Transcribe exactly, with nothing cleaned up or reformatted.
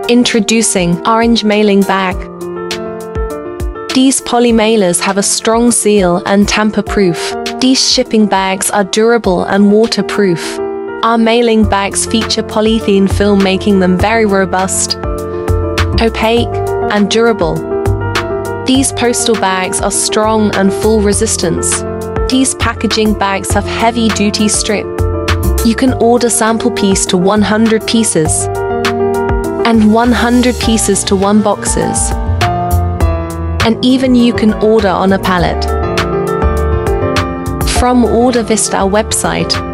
Introducing Orange Mailing Bag. These poly mailers have a strong seal and tamper-proof. These shipping bags are durable and waterproof. Our mailing bags feature polyethylene film, making them very robust, opaque, and durable. These postal bags are strong and fall resistance. These packaging bags have heavy-duty strip. You can order sample piece to one hundred pieces and one hundred pieces to one boxes. And even you can order on a pallet. From Order Vista, our website,